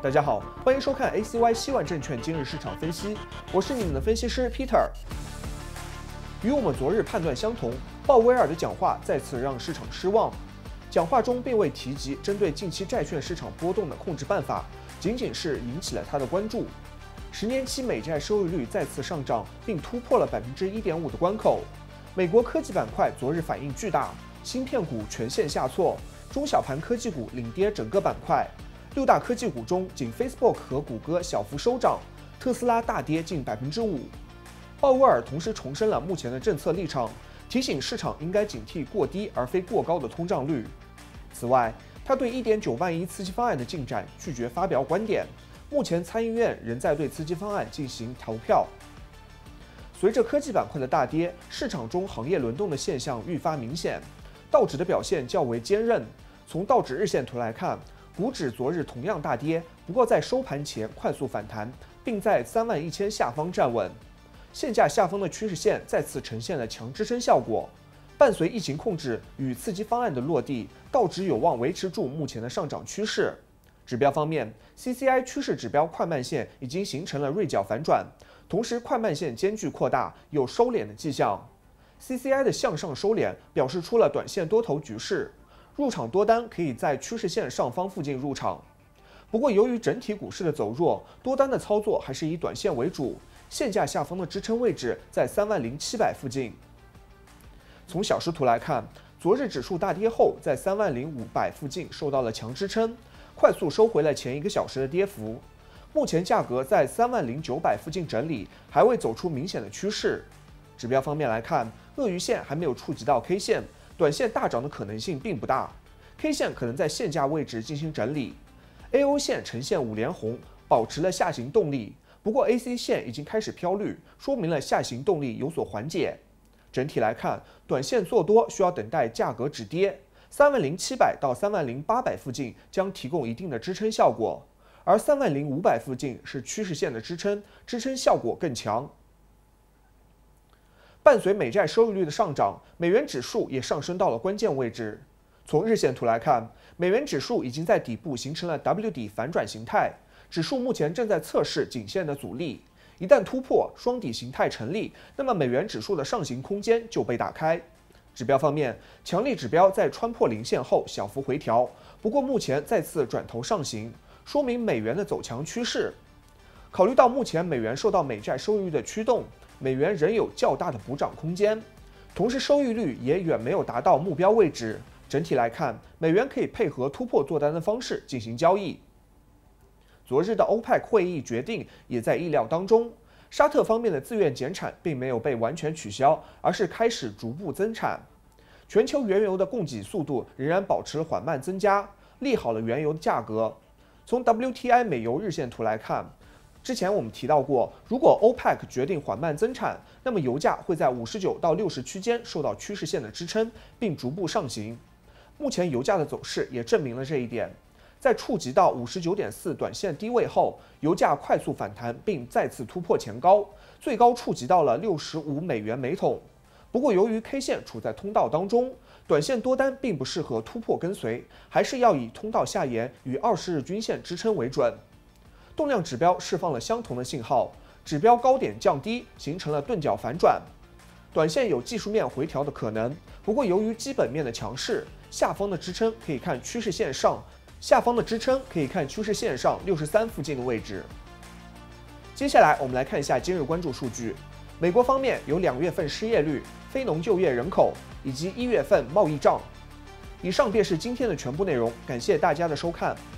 大家好，欢迎收看 ACY 希万证券今日市场分析，我是你们的分析师 Peter。与我们昨日判断相同，鲍威尔的讲话再次让市场失望。讲话中并未提及针对近期债券市场波动的控制办法，仅仅是引起了他的关注。10年期美债收益率再次上涨，并突破了1.5%的关口。美国科技板块昨日反应巨大，芯片股全线下挫，中小盘科技股领跌整个板块。6大科技股中，仅 Facebook 和谷歌小幅收涨，特斯拉大跌近5%。鲍威尔同时重申了目前的政策立场，提醒市场应该警惕过低而非过高的通胀率。此外，他对1.9万亿刺激方案的进展拒绝发表观点。目前参议院仍在对刺激方案进行投票。随着科技板块的大跌，市场中行业轮动的现象愈发明显，道指的表现较为坚韧。从道指日线图来看，股指昨日同样大跌，不过在收盘前快速反弹，并在31000下方站稳。现价下方的趋势线再次呈现了强支撑效果。伴随疫情控制与刺激方案的落地，道指有望维持住目前的上涨趋势。指标方面 ，CCI 趋势指标快慢线已经形成了锐角反转，同时快慢线间距扩大，有收敛的迹象。CCI 的向上收敛表示出了短线多头局势。入场多单可以在趋势线上方附近入场，不过由于整体股市的走弱，多单的操作还是以短线为主。现价下方的支撑位置在30700附近。从小时图来看，昨日指数大跌后，在30500附近受到了强支撑，快速收回了前1个小时的跌幅。目前价格在30900附近整理，还未走出明显的趋势。指标方面来看，鳄鱼线还没有触及到 K 线。短线大涨的可能性并不大 ，K 线可能在现价位置进行整理 ，AO 线呈现5连红，保持了下行动力。不过 AC 线已经开始飘绿，说明了下行动力有所缓解。整体来看，短线做多需要等待价格止跌，30700到30800附近将提供一定的支撑效果，而30500附近是趋势线的支撑，支撑效果更强。伴随美债收益率的上涨，美元指数也上升到了关键位置。从日线图来看，美元指数已经在底部形成了 W 底反转形态，指数目前正在测试颈线的阻力。一旦突破双底形态成立，那么美元指数的上行空间就被打开。指标方面，强力指标在穿破零线后小幅回调，不过目前再次转头上行，说明美元的走强趋势。考虑到目前美元受到美债收益率的驱动，美元仍有较大的补涨空间，同时收益率也远没有达到目标位置。整体来看，美元可以配合突破做单的方式进行交易。昨日的 OPEC 会议决定也在意料当中，沙特方面的自愿减产并没有被完全取消，而是开始逐步增产。全球原油的供给速度仍然保持了缓慢增加，利好了原油的价格。从 WTI 美油日线图来看，之前我们提到过，如果 OPEC 决定缓慢增产，那么油价会在59到60区间受到趋势线的支撑，并逐步上行。目前油价的走势也证明了这一点，在触及到59.4短线低位后，油价快速反弹并再次突破前高，最高触及到了65美元每桶。不过由于 K 线处在通道当中，短线多单并不适合突破跟随，还是要以通道下沿与20日均线支撑为准。动量指标释放了相同的信号，指标高点降低，形成了钝角反转。短线有技术面回调的可能，不过由于基本面的强势，下方的支撑可以看趋势线上63附近的位置。接下来我们来看一下今日关注数据。美国方面有2月份失业率、非农就业人口以及1月份贸易账。以上便是今天的全部内容，感谢大家的收看。